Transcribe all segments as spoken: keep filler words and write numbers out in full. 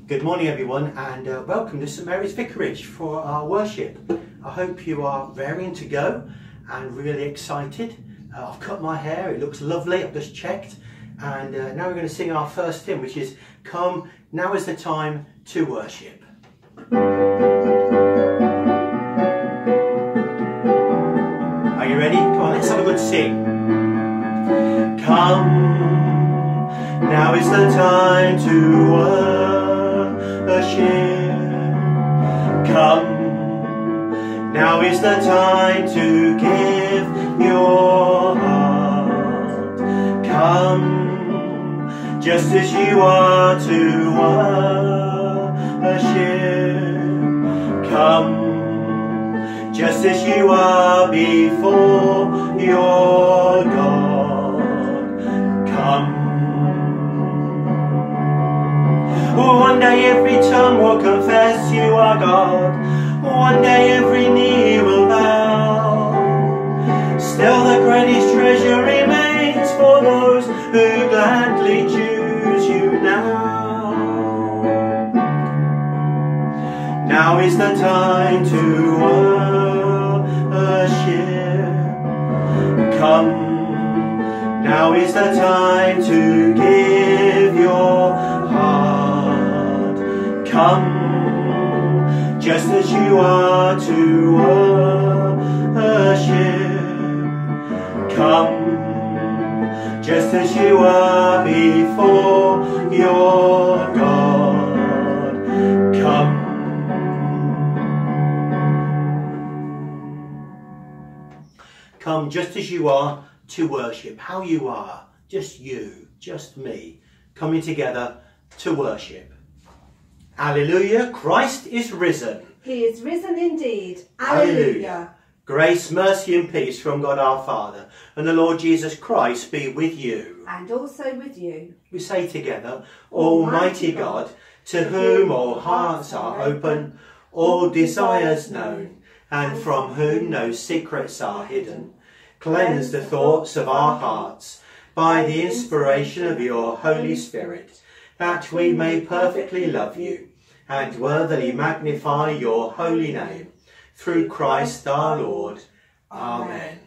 Good morning everyone, and uh, welcome to St Mary's Vicarage for our worship. I hope you are raring to go and really excited. Uh, I've cut my hair, it looks lovely, I've just checked, and uh, now we're going to sing our first hymn, which is Come, Now is the Time to Worship. Are you ready? Come on, let's have a good sing. Come, now is the time to worship. Come, now is the time to give your heart. Come, just as you are to worship. Come, just as you are before your God. Come. One day every tongue will confess you are God. One day every knee will bow. Still the greatest treasure remains for those who gladly choose you now. Now is the time to worship. Come. Now is the time to give your heart. Come, just as you are to worship. Come, just as you are before your God. Come. Come just as you are to worship, how you are, just you, just me, coming together to worship. Alleluia, Christ is risen. He is risen indeed. Alleluia. Alleluia. Grace, mercy and peace from God our Father and the Lord Jesus Christ be with you. And also with you. We say together, Almighty God, to whom all hearts are open, all desires known, and from whom no secrets are hidden, cleanse the thoughts of our hearts by the inspiration of your Holy Spirit, that we may perfectly love you and worthily magnify your holy name, through Christ our Lord. Amen.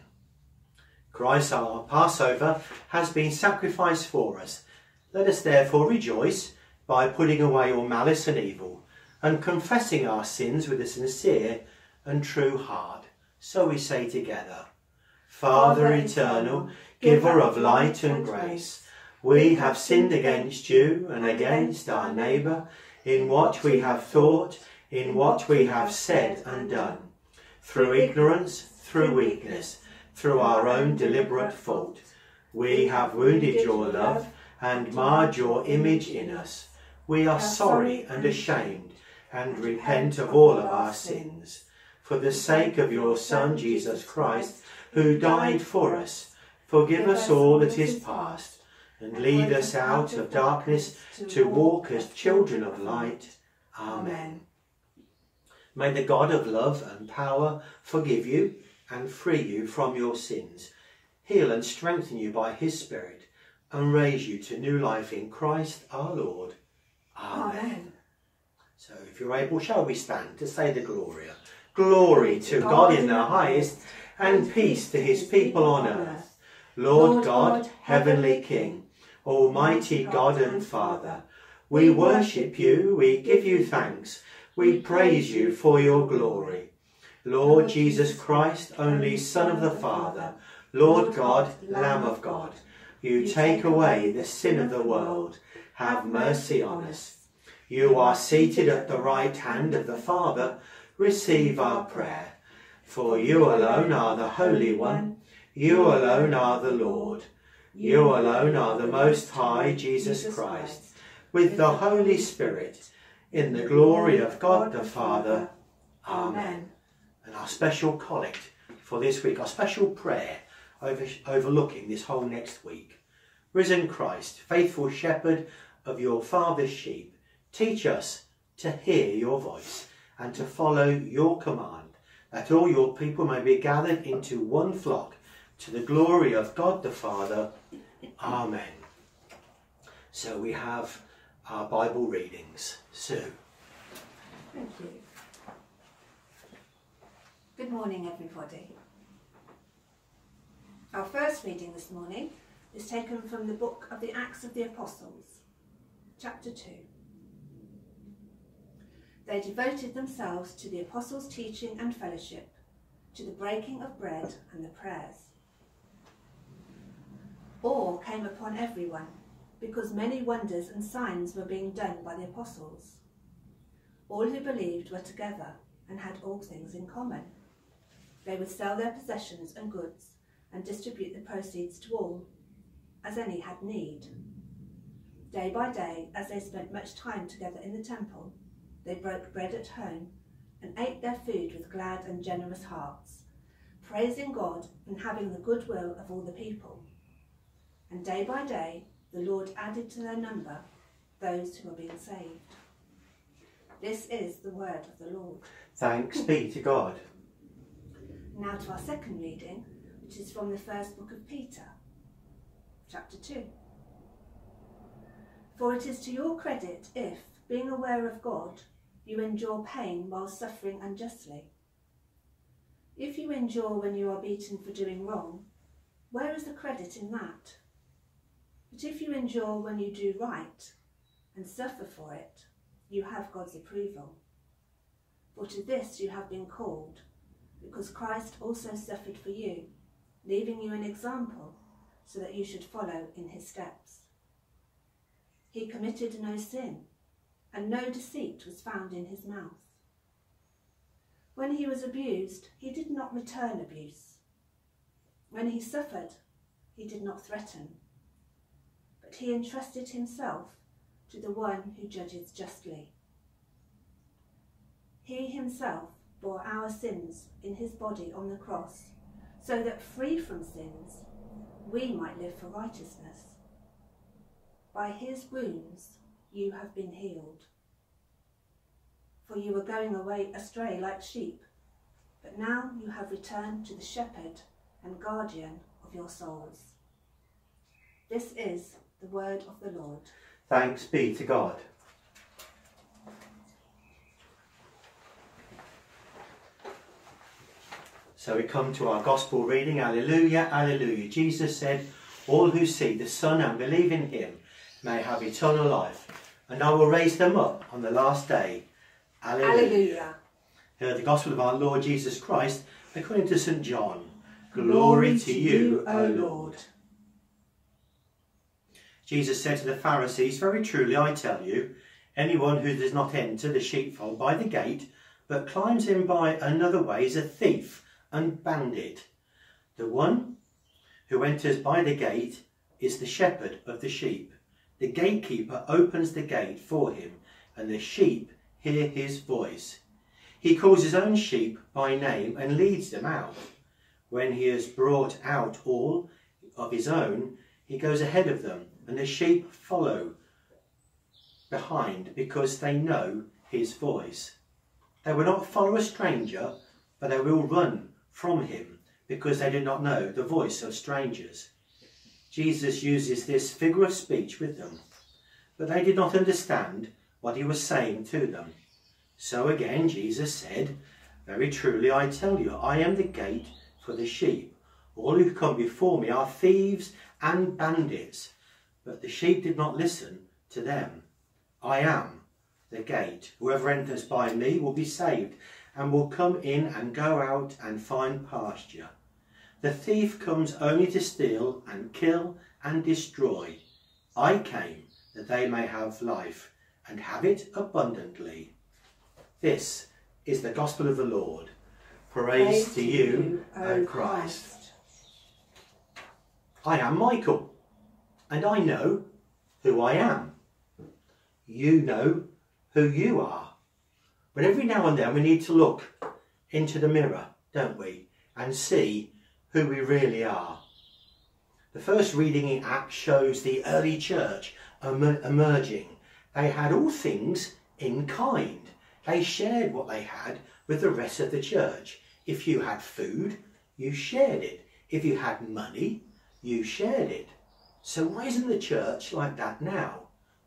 Christ our Passover has been sacrificed for us. Let us therefore rejoice by putting away all malice and evil and confessing our sins with a sincere and true heart. So we say together, Father eternal, giver of light and grace, we have sinned against you and against our neighbour in what we have thought, in what we have said and done, through ignorance, through weakness, through our own deliberate fault. We have wounded your love and marred your image in us. We are sorry and ashamed and repent of all of our sins. For the sake of your Son, Jesus Christ, who died for us, forgive us all that is past, and lead us out of darkness to walk as children of light. Amen. May the God of love and power forgive you and free you from your sins, heal and strengthen you by his Spirit, and raise you to new life in Christ our Lord. Amen. Amen. So if you're able, shall we stand to say the Gloria? Glory to God in the highest, and peace to his people on earth. Lord God, heavenly King, almighty God and Father, we worship you, we give you thanks, we praise you for your glory. Lord Jesus Christ, only Son of the Father, Lord God, Lamb of God, you take away the sin of the world, have mercy on us. You are seated at the right hand of the Father, receive our prayer. For you alone are the Holy One, you alone are the Lord, you alone are the Most High Jesus Christ, with the Holy Spirit, in the glory of God the Father. Amen. And our special collect for this week, our special prayer over, overlooking this whole next week. Risen Christ, faithful shepherd of your Father's sheep, teach us to hear your voice and to follow your command, that all your people may be gathered into one flock to the glory of God the Father. Amen. So we have our Bible readings. Sue. Thank you. Good morning, everybody. Our first reading this morning is taken from the book of the Acts of the Apostles, chapter two. They devoted themselves to the apostles' teaching and fellowship, to the breaking of bread and the prayers. Awe came upon everyone, because many wonders and signs were being done by the apostles. All who believed were together and had all things in common. They would sell their possessions and goods and distribute the proceeds to all, as any had need. Day by day, as they spent much time together in the temple, they broke bread at home and ate their food with glad and generous hearts, praising God and having the goodwill of all the people. And day by day, the Lord added to their number those who were being saved. This is the word of the Lord. Thanks be to God. Now to our second reading, which is from the first book of Peter, chapter two. For it is to your credit if, being aware of God, you endure pain while suffering unjustly. If you endure when you are beaten for doing wrong, where is the credit in that? But if you endure when you do right and suffer for it, you have God's approval. For to this you have been called, because Christ also suffered for you, leaving you an example so that you should follow in his steps. He committed no sin, and no deceit was found in his mouth. When he was abused, he did not return abuse. When he suffered, he did not threaten, but he entrusted himself to the one who judges justly. He himself bore our sins in his body on the cross, so that free from sins, we might live for righteousness. By his wounds you have been healed. For you were going away astray like sheep, but now you have returned to the shepherd and guardian of your souls. This is the word of the Lord. Thanks be to God. So we come to our gospel reading. Alleluia, alleluia. Jesus said, all who see the Son and believe in him may have eternal life, and I will raise them up on the last day. Alleluia. Alleluia. Hear the gospel of our Lord Jesus Christ according to Saint John. Glory, Glory to you, O Lord. Jesus said to the Pharisees, very truly I tell you, anyone who does not enter the sheepfold by the gate, but climbs in by another way is a thief and bandit. The one who enters by the gate is the shepherd of the sheep. The gatekeeper opens the gate for him, and the sheep hear his voice. He calls his own sheep by name and leads them out. When he has brought out all of his own, he goes ahead of them, and the sheep follow behind because they know his voice. They will not follow a stranger, but they will run from him because they do not know the voice of strangers. Jesus uses this figure of speech with them, but they did not understand what he was saying to them. So again Jesus said, very truly I tell you, I am the gate for the sheep. All who come before me are thieves and bandits, but the sheep did not listen to them. I am the gate. Whoever enters by me will be saved, and will come in and go out and find pasture. The thief comes only to steal and kill and destroy. I came that they may have life and have it abundantly. This is the gospel of the Lord. Praise, Praise to you, you O Christ. Christ. I am Michael, and I know who I am. You know who you are. But every now and then we need to look into the mirror, don't we, and see who we really are. The first reading in Acts shows the early church emerging. They had all things in kind. They shared what they had with the rest of the church. If you had food, you shared it. If you had money, you shared it. So why isn't the church like that now?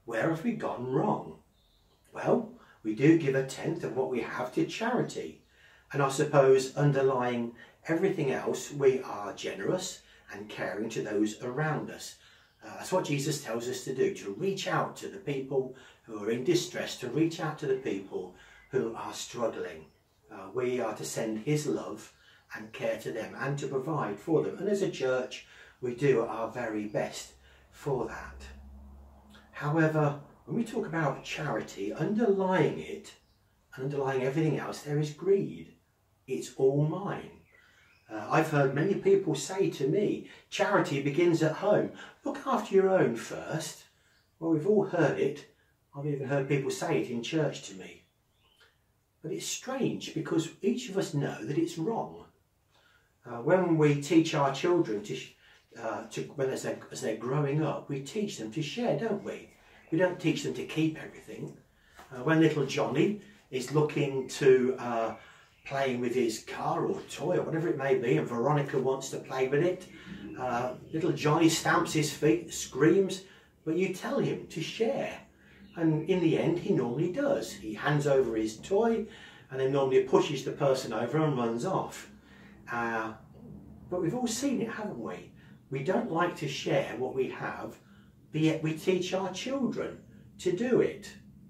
Where have we gone wrong? Well, we do give a tenth of what we have to charity. And I suppose underlying everything else, we are generous and caring to those around us. Uh, that's what Jesus tells us to do, to reach out to the people who are in distress, to reach out to the people who are struggling. Uh, we are to send his love and care to them and to provide for them. And as a church, we do our very best for that. However, when we talk about charity, underlying it, underlying everything else, there is greed. It's all mine. Uh, I've heard many people say to me, charity begins at home. Look after your own first. Well, we've all heard it. I've even heard people say it in church to me. But it's strange because each of us know that it's wrong. Uh, when we teach our children, to, uh, to when as they're, as they're growing up, we teach them to share, don't we? We don't teach them to keep everything. Uh, when little Johnny is looking to uh, playing with his car or toy or whatever it may be, and Veronica wants to play with it, uh, little Johnny stamps his feet, screams, but you tell him to share. And in the end, he normally does. He hands over his toy and then normally pushes the person over and runs off. Uh, but we've all seen it, haven't we? We don't like to share what we have, but yet we teach our children to do it.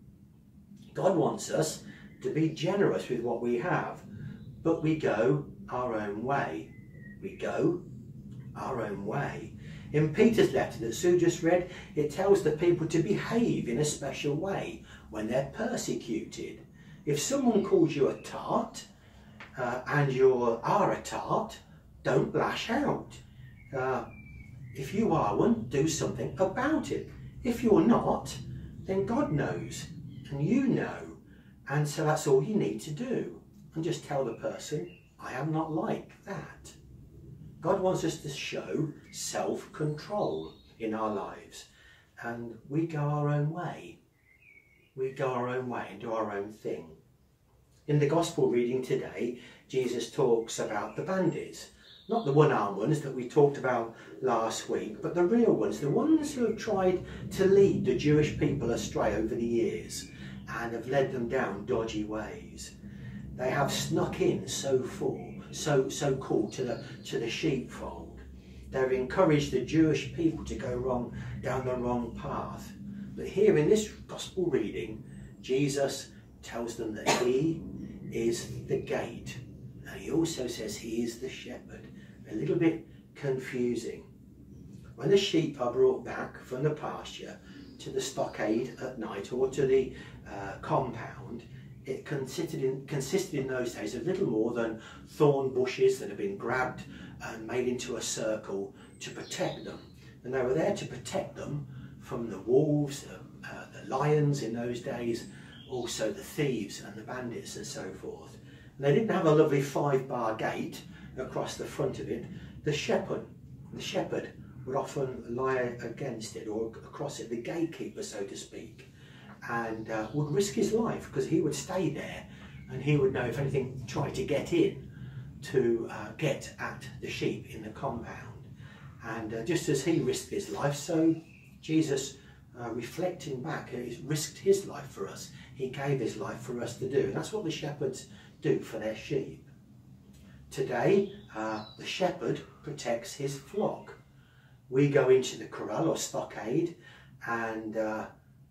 God wants us to be generous with what we have, but we go our own way. We go our own way. In Peter's letter that Sue just read, it tells the people to behave in a special way when they're persecuted. If someone calls you a tart, uh, and you are a tart, don't lash out. Uh, if you are one, do something about it. If you're not, then God knows, and you know, and so that's all you need to do. And just tell the person, I am not like that. God wants us to show self-control in our lives, and we go our own way. We go our own way and do our own thing. In the Gospel reading today, Jesus talks about the bandits. Not the one-armed ones that we talked about last week, but the real ones, the ones who have tried to lead the Jewish people astray over the years and have led them down dodgy ways. They have snuck in so full, so so cool to the to the sheepfold. They've encouraged the Jewish people to go wrong down the wrong path. But here in this Gospel reading, Jesus tells them that he is the gate. And he also says he is the shepherd. A little bit confusing. When the sheep are brought back from the pasture to the stockade at night or to the uh, compound, it consisted in, consisted in those days of little more than thorn bushes that had been grabbed and made into a circle to protect them. And they were there to protect them from the wolves, uh, uh, the lions in those days, also the thieves and the bandits and so forth. And they didn't have a lovely five-bar gate across the front of it. The shepherd, the shepherd would often lie against it or across it, the gatekeeper, so to speak, and uh, would risk his life because he would stay there and he would know if anything tried to get in to uh, get at the sheep in the compound. And uh, just as he risked his life, so Jesus, uh, reflecting back, he risked his life for us. He gave his life for us to do, and that's what the shepherds do for their sheep. Today, uh, the shepherd protects his flock. We go into the corral or stockade, and uh,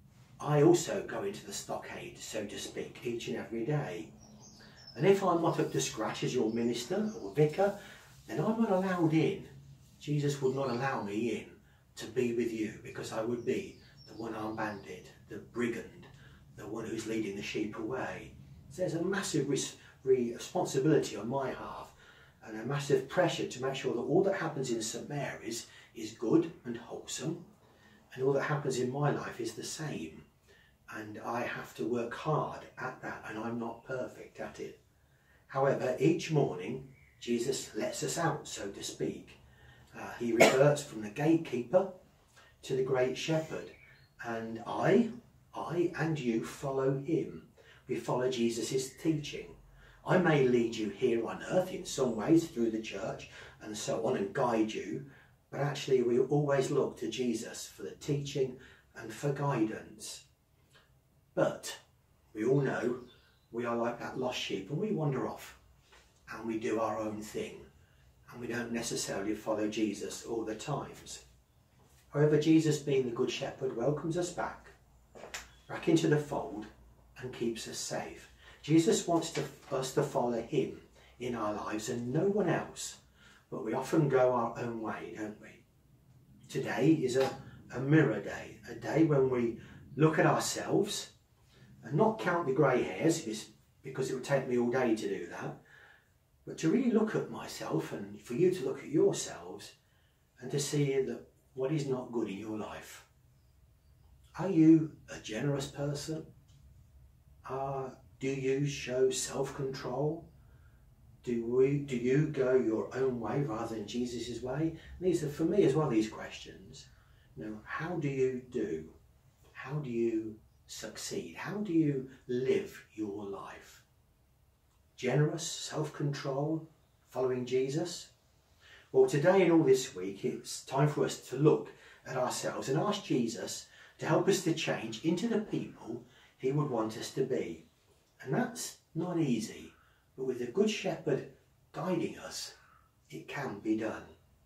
I also go into the stockade, so to speak, each and every day. And if I'm not up to scratch as your minister or vicar, then I'm not allowed in. Jesus would not allow me in to be with you, because I would be the one-armed bandit, the brigand, the one who's leading the sheep away. So there's a massive res responsibility on my half and a massive pressure to make sure that all that happens in Saint Mary's is good and wholesome, and all that happens in my life is the same. And I have to work hard at that, and I'm not perfect at it. However, each morning, Jesus lets us out, so to speak. Uh, he reverts from the gatekeeper to the great shepherd. And I, I and you follow him. We follow Jesus' teaching. I may lead you here on earth in some ways through the church and so on and guide you, but actually we always look to Jesus for the teaching and for guidance. But we all know we are like that lost sheep, and we wander off and we do our own thing, and we don't necessarily follow Jesus all the times. However, Jesus, being the Good Shepherd, welcomes us back, back into the fold and keeps us safe. Jesus wants to, us to follow him in our lives and no one else, but we often go our own way, don't we? Today is a, a mirror day, a day when we look at ourselves and not count the grey hairs, because it would take me all day to do that, but to really look at myself and for you to look at yourselves and to see that what is not good in your life. Are you a generous person? Uh, do you show self-control? Do we? Do you go your own way rather than Jesus' way? And these are, for me as well, these questions. You know, how do you do? How do you succeed? How do you live your life? Generous, self-control, following Jesus? Well, today and all this week, it's time for us to look at ourselves and ask Jesus to help us to change into the people he would want us to be. And that's not easy, but with the Good Shepherd guiding us, it can be done.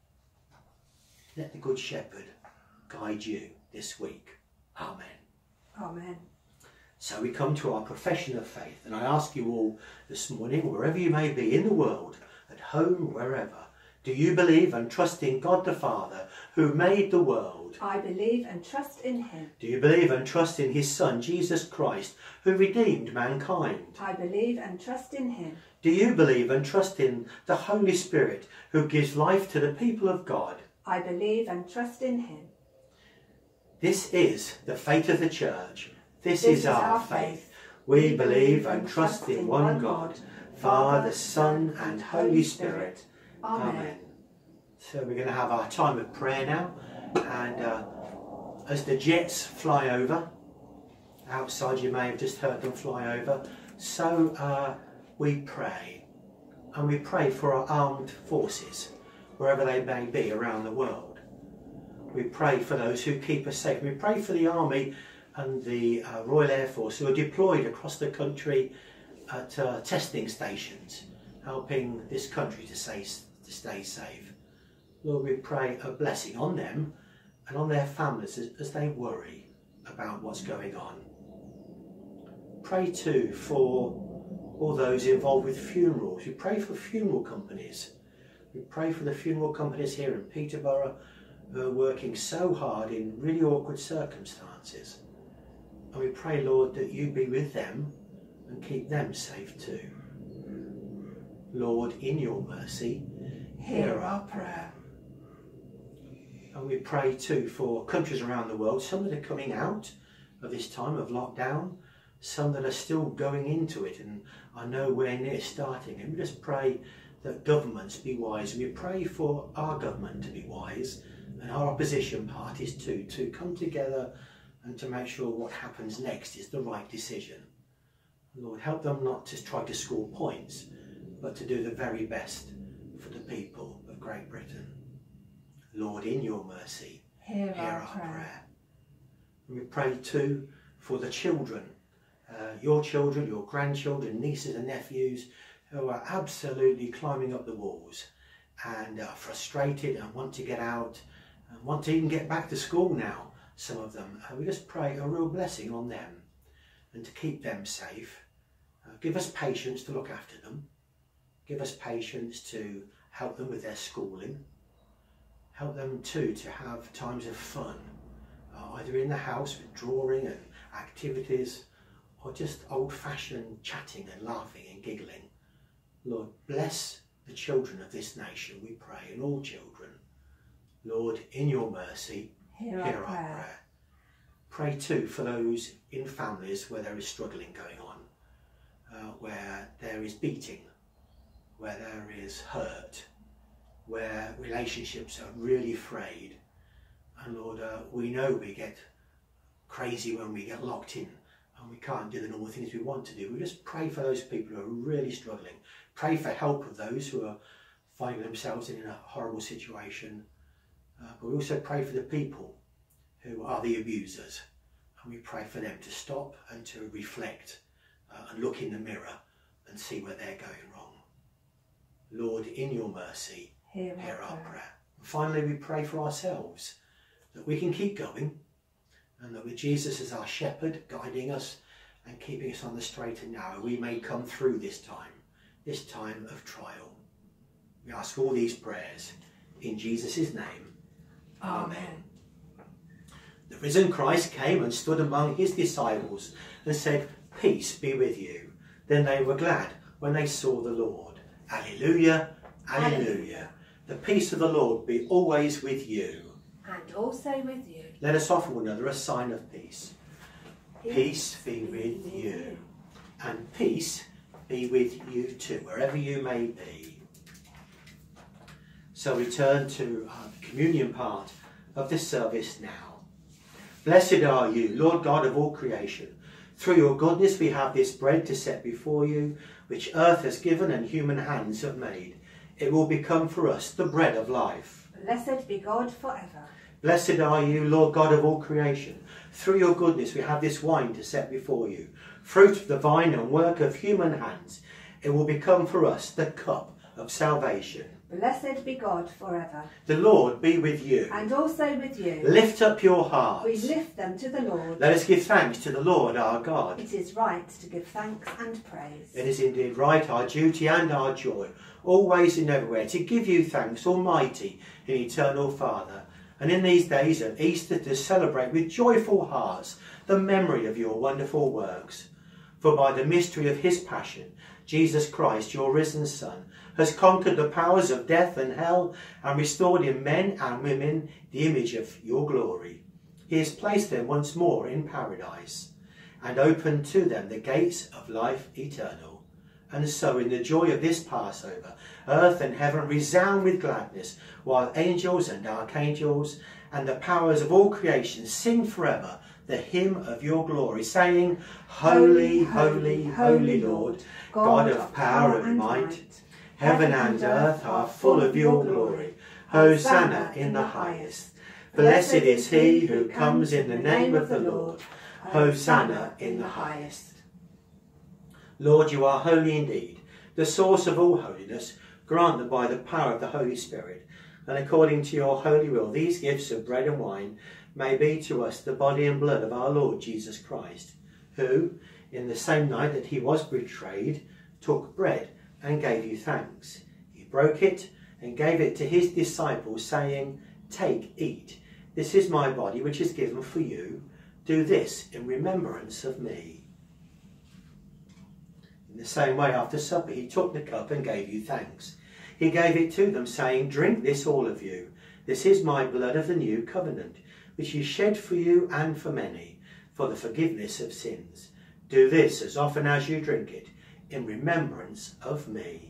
Let the Good Shepherd guide you this week. Amen. Amen. So we come to our profession of faith, and I ask you all this morning, wherever you may be in the world, at home, wherever, do you believe and trust in God the Father, who made the world? I believe and trust in him. Do you believe and trust in his Son, Jesus Christ, who redeemed mankind? I believe and trust in him. Do you believe and trust in the Holy Spirit, who gives life to the people of God? I believe and trust in him. This is the faith of the Church. This, This is, is our our faith. faith. We believe and trust in one God, Father, Son and Holy Spirit. Amen. Amen. So we're going to have our time of prayer now, and uh, as the jets fly over, outside you may have just heard them fly over, so uh, we pray, and we pray for our armed forces, wherever they may be around the world. We pray for those who keep us safe. We pray for the Army and the uh, Royal Air Force who are deployed across the country at uh, testing stations, helping this country to stay, to stay safe. Lord, we pray a blessing on them and on their families as, as they worry about what's going on. Pray too for all those involved with funerals. We pray for funeral companies. We pray for the funeral companies here in Peterborough who are working so hard in really awkward circumstances. And we pray, Lord, that you be with them and keep them safe too. Lord, in your mercy, hear our prayer. And we pray too for countries around the world, some that are coming out of this time of lockdown, some that are still going into it and are nowhere near starting. And we just pray that governments be wise. We pray for our government to be wise and our opposition parties too, to come together and to make sure what happens next is the right decision. Lord, help them not to try to score points, but to do the very best for the people of Great Britain. Lord, in your mercy, Hear, hear our, our prayer. prayer. And we pray too for the children, uh, your children, your grandchildren, nieces and nephews, who are absolutely climbing up the walls and are frustrated and want to get out and want to even get back to school now, some of them. Uh, we just pray a real blessing on them and to keep them safe. Uh, give us patience to look after them. Give us patience to help them with their schooling. Help them too to have times of fun, uh, either in the house with drawing and activities, or just old-fashioned chatting and laughing and giggling. Lord, bless the children of this nation, we pray, and all children. Lord, in your mercy, Hear, hear our, our prayer. prayer. Pray too for those in families where there is struggling going on, uh, where there is beating, where there is hurt, where relationships are really frayed. And Lord, uh, we know we get crazy when we get locked in and we can't do the normal things we want to do. We just pray for those people who are really struggling. Pray for help of those who are finding themselves in a horrible situation. Uh, but we also pray for the people who are the abusers. And we pray for them to stop and to reflect uh, and look in the mirror and see where they're going wrong. Lord, in your mercy, hear, hear our prayer. prayer. And finally, we pray for ourselves, that we can keep going, and that with Jesus as our shepherd, guiding us and keeping us on the straight and narrow, we may come through this time, this time of trial. We ask all these prayers in Jesus' name. Amen. Amen. The risen Christ came and stood among his disciples and said, "Peace be with you." Then they were glad when they saw the Lord. Alleluia, alleluia. The peace of the Lord be always with you. And also with you. Let us offer one another a sign of peace. Peace, peace be with, with you. you. And peace be with you too, wherever you may be. So we turn to uh, the communion part of this service now. Blessed are you, Lord God of all creation. Through your goodness we have this bread to set before you, which earth has given and human hands have made. It will become for us the bread of life. Blessed be God forever. Blessed are you, Lord God of all creation. Through your goodness we have this wine to set before you, fruit of the vine and work of human hands. It will become for us the cup of salvation. Blessed be God forever. The Lord be with you. And also with you. Lift up your hearts. We lift them to the Lord. Let us give thanks to the Lord our God. It is right to give thanks and praise. It is indeed right, our duty and our joy, always and everywhere, to give you thanks, Almighty and Eternal Father. And in these days of Easter to celebrate with joyful hearts the memory of your wonderful works. For by the mystery of his passion, Jesus Christ, your risen Son, has conquered the powers of death and hell and restored in men and women the image of your glory. He has placed them once more in paradise and opened to them the gates of life eternal. And so in the joy of this Passover, earth and heaven resound with gladness, while angels and archangels and the powers of all creation sing forever the hymn of your glory, saying, Holy, holy, holy Lord, God of power and might, heaven and earth are full of your glory. Hosanna in the highest. Blessed is he who comes in the name of the Lord. Hosanna in the highest. Lord, you are holy indeed, the source of all holiness. Grant that by the power of the Holy Spirit, and according to your holy will, these gifts of bread and wine may be to us the body and blood of our Lord Jesus Christ, who, in the same night that he was betrayed, took bread and gave you thanks. He broke it and gave it to his disciples, saying, Take, eat. This is my body, which is given for you. Do this in remembrance of me. In the same way, after supper, he took the cup and gave you thanks. He gave it to them, saying, Drink this, all of you. This is my blood of the new covenant, which is shed for you and for many, for the forgiveness of sins. Do this as often as you drink it, in remembrance of me.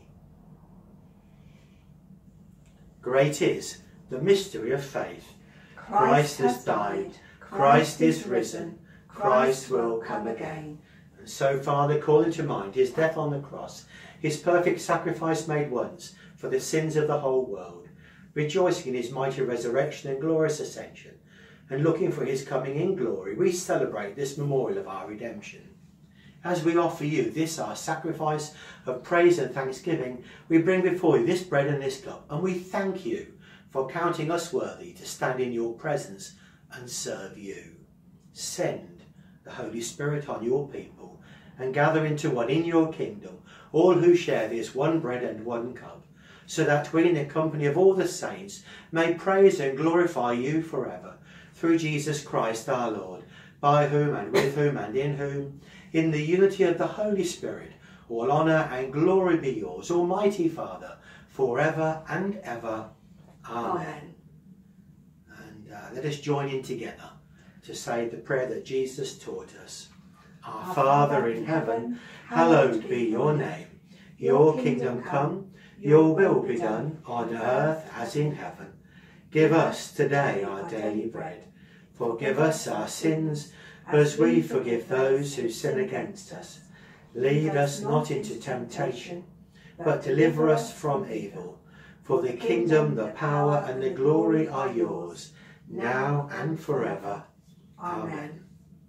Great is the mystery of faith. Christ, Christ has died, Christ is risen, Christ will come again. And so, Father, calling to mind his death on the cross, his perfect sacrifice made once for the sins of the whole world, rejoicing in his mighty resurrection and glorious ascension, and looking for his coming in glory, we celebrate this memorial of our redemption. As we offer you this our sacrifice of praise and thanksgiving, we bring before you this bread and this cup, and we thank you for counting us worthy to stand in your presence and serve you. Send the Holy Spirit on your people and gather into one in your kingdom all who share this one bread and one cup, so that we in the company of all the saints may praise and glorify you forever, through Jesus Christ our Lord, by whom and with whom and in whom, in the unity of the Holy Spirit, all honour and glory be yours, Almighty Father, forever and ever. Amen. Amen. And uh, let us join in together to say the prayer that Jesus taught us. Our, Our Father in heaven, hallowed be your name. Your kingdom come, your will be done on earth as in heaven. Give us today our daily bread. Forgive us our sins, as we forgive those who sin against us. Lead us not into temptation, but deliver us from evil. For the kingdom, the power, and the glory are yours, now and forever. Amen.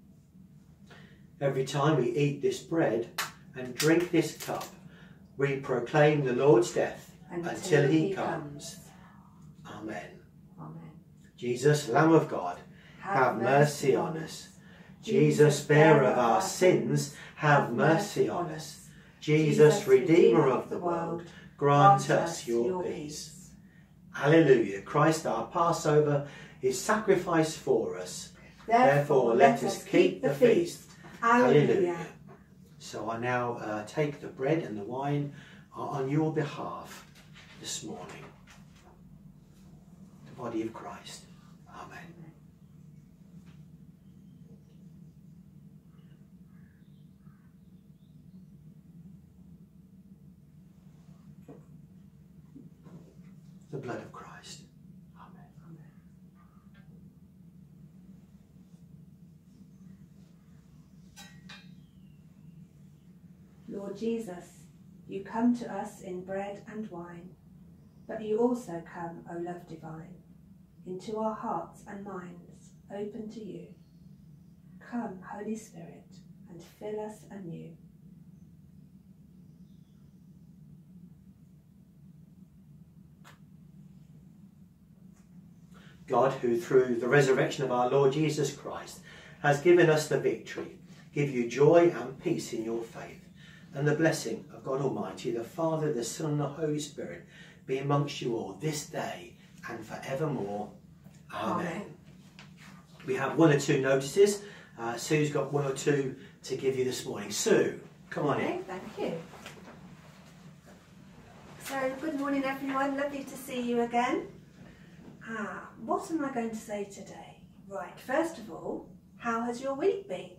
Every time we eat this bread and drink this cup, we proclaim the Lord's death until, until he comes. comes. Amen. Amen. Jesus, Lamb of God, have, have mercy on us. Jesus, bearer of our sins, have mercy on us. Jesus, Redeemer of the world, grant us your peace. Alleluia. Christ our Passover is sacrificed for us. Therefore let us keep the feast. Alleluia. So I now uh, take the bread and the wine on your behalf this morning. The body of Christ. Amen. The blood of Christ. Amen. Amen. Lord Jesus, you come to us in bread and wine, but you also come, O love divine, into our hearts and minds, open to you. Come, Holy Spirit, and fill us anew. God, who through the resurrection of our Lord Jesus Christ has given us the victory, give you joy and peace in your faith, and the blessing of God Almighty, the Father, the Son, and the Holy Spirit be amongst you all this day and forevermore. Amen. Amen. We have one or two notices. Uh, Sue's got one or two to give you this morning. Sue, come on okay, in. Thank you. So, good morning everyone. Lovely to see you again. Ah, what am I going to say today? Right, first of all, how has your week been?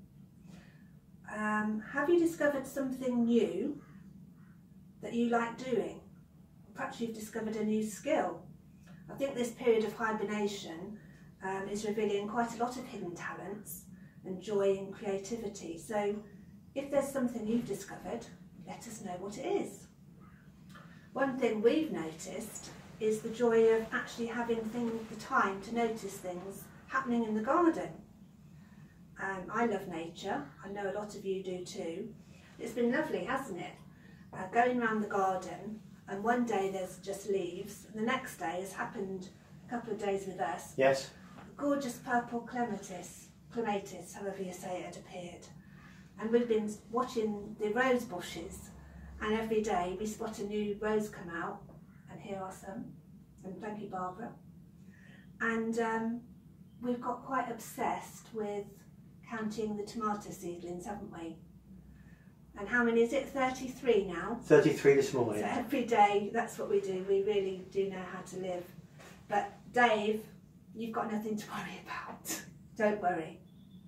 Um, have you discovered something new that you like doing? Perhaps you've discovered a new skill. I think this period of hibernation um, is revealing quite a lot of hidden talents and joy and creativity. So if there's something you've discovered, let us know what it is. One thing we've noticed is the joy of actually having things, the time to notice things happening in the garden. Um, I love nature. I know a lot of you do too. It's been lovely, hasn't it? Uh, going around the garden, and one day there's just leaves, and the next day, has happened a couple of days with us. Yes. Gorgeous purple clematis, clematis, however you say it, had appeared. And we've been watching the rose bushes, and every day we spot a new rose come out, and here are some. And thank you, Barbara. And um, we've got quite obsessed with counting the tomato seedlings, haven't we? And how many is it? thirty-three now? thirty-three this morning. So every day, that's what we do. We really do know how to live. But Dave, you've got nothing to worry about. Don't worry.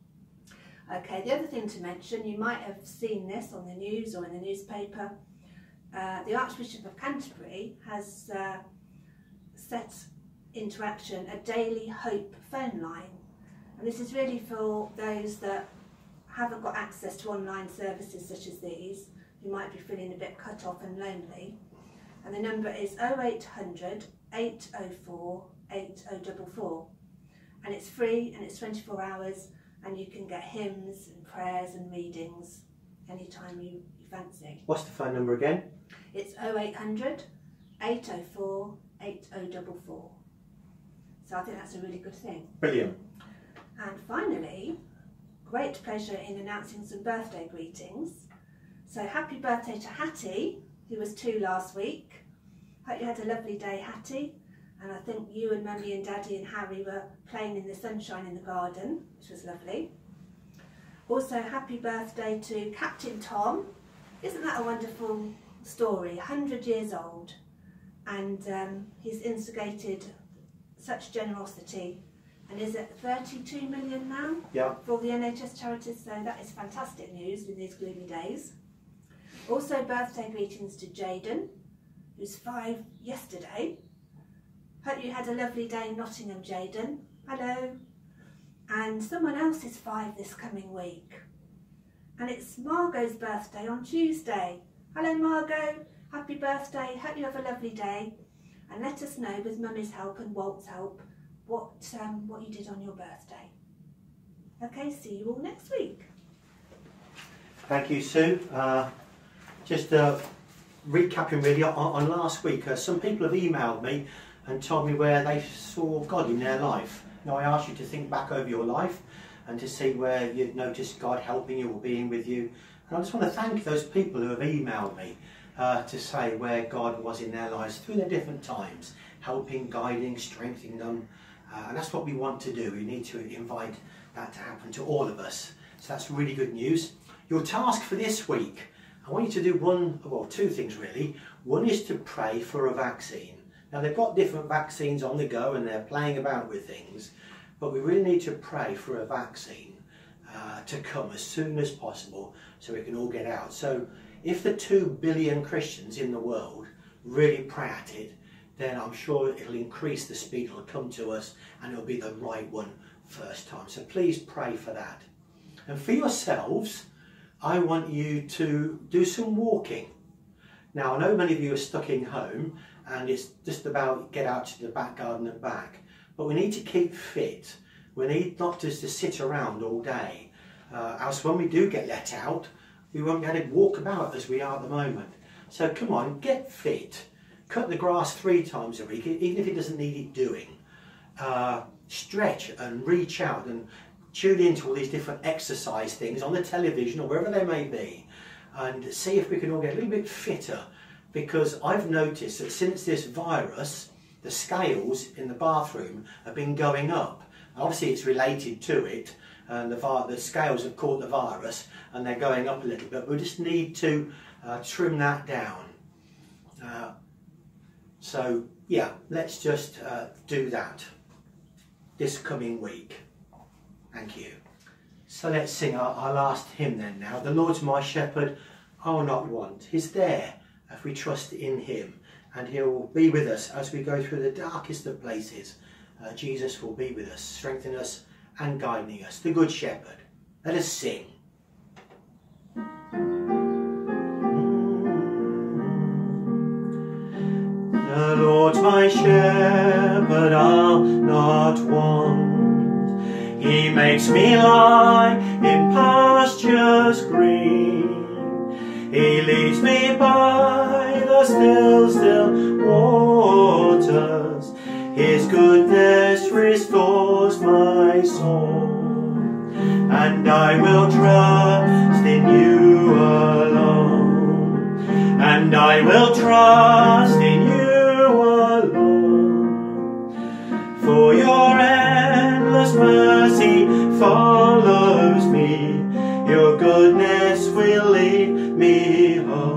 Okay, the other thing to mention, you might have seen this on the news or in the newspaper. Uh, the Archbishop of Canterbury has uh, set into action a daily hope phone line. And this is really for those that haven't got access to online services such as these, who might be feeling a bit cut off and lonely. And the number is oh eight hundred, eight oh four, eight oh four four. And it's free and it's twenty-four hours, and you can get hymns and prayers and readings anytime you, you fancy. What's the phone number again? It's oh eight hundred, eight oh four, eight oh four four. So I think that's a really good thing. Brilliant. And finally, great pleasure in announcing some birthday greetings. So happy birthday to Hattie, who was two last week. Hope you had a lovely day, Hattie. And I think you and Mummy and Daddy and Harry were playing in the sunshine in the garden, which was lovely. Also, happy birthday to Captain Tom. Isn't that a wonderful story? one hundred years old. And um, he's instigated such generosity, and is at thirty-two million now, yeah, for all the N H S charities, so that is fantastic news in these gloomy days. Also birthday greetings to Jaden, who's five yesterday. Hope you had a lovely day in Nottingham, Jaden. Hello. And someone else is five this coming week. And it's Margot's birthday on Tuesday. Hello Margot, happy birthday, hope you have a lovely day. And let us know, with Mummy's help and Walt's help, what um, what you did on your birthday. Okay, see you all next week. Thank you, Sue. Uh, just uh, recapping really on, on last week, uh, some people have emailed me and told me where they saw God in their life. Now I asked you to think back over your life and to see where you'd noticed God helping you or being with you. And I just want to thank those people who have emailed me uh, to say where God was in their lives through their different times, helping, guiding, strengthening them. Uh, and that's what we want to do. We need to invite that to happen to all of us. So that's really good news. Your task for this week, I want you to do one, well, two things really. One is to pray for a vaccine. Now they've got different vaccines on the go and they're playing about with things, but we really need to pray for a vaccine uh, to come as soon as possible so we can all get out. So if the two billion Christians in the world really pray at it, then I'm sure it'll increase the speed, it'll come to us and it'll be the right one first time. So please pray for that. And for yourselves, I want you to do some walking. Now I know many of you are stuck in home and it's just about get out to the back garden and back, but we need to keep fit. We need not just to sit around all day, uh, else when we do get let out, we won't be able to walk about as we are at the moment. So come on, get fit. Cut the grass three times a week, even if it doesn't need it doing. Uh, stretch and reach out and tune into all these different exercise things on the television or wherever they may be, and see if we can all get a little bit fitter, because I've noticed that since this virus, the scales in the bathroom have been going up. Obviously it's related to it, and the, the scales have caught the virus and they're going up a little bit. We just need to uh, trim that down. Uh, so yeah, let's just uh, do that this coming week. Thank you. So let's sing our, our last hymn then now. The Lord's my shepherd, I'll not want. He's there if we trust in him, and he'll be with us as we go through the darkest of places. Uh, Jesus will be with us, strengthening us and guiding us. The Good Shepherd. Let us sing. The Lord's my shepherd, I'll not want. He makes me lie in pastures green. He leads me by the still, still waters. His goodness restores my soul. And I will trust in you alone. And I will trust in you alone. For your endless mercy follows me. Your goodness will lead me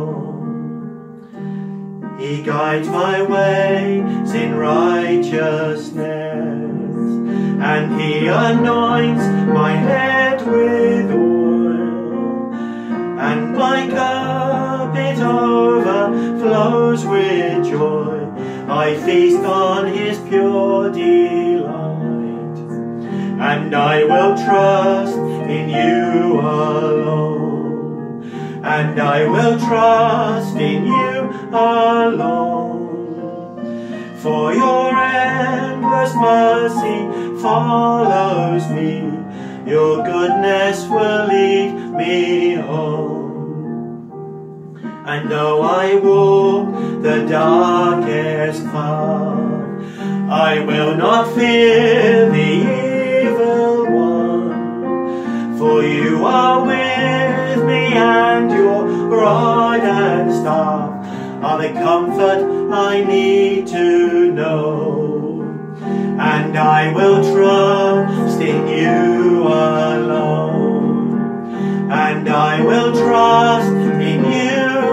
home. He guides my ways in righteousness, and he anoints my head with oil, and my cup it overflows with joy. I feast on his pure delight, and I will trust in you alone, and I will trust in you alone. For your endless mercy follows me, your goodness will lead me home. And though I walk the darkest path, I will not fear the evil one. For you are with me, and your rod and staff are the comfort I need to know. And I will trust in you alone, and I will trust in you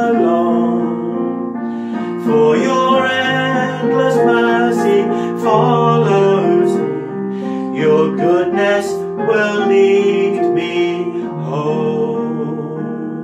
alone. For your endless mercy follows me, your goodness will lead me home.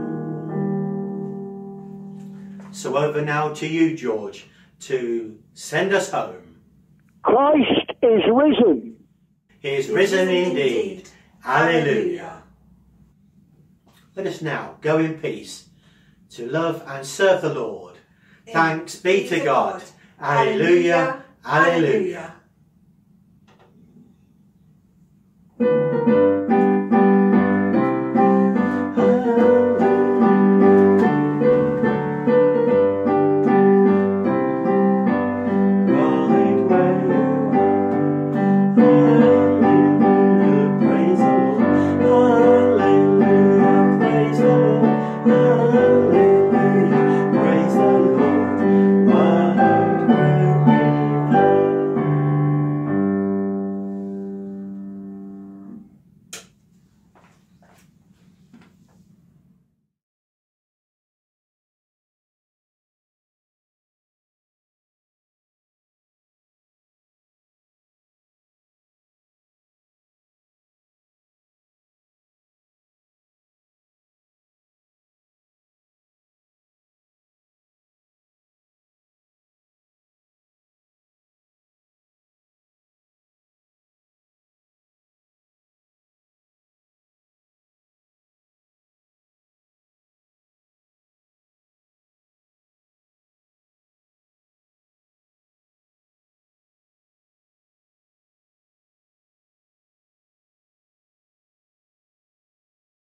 So over now to you, George, to send us home. Christ is risen. He is risen indeed. Alleluia. Let us now go in peace to love and serve the Lord. Thanks be to God. Alleluia. Alleluia. Amen.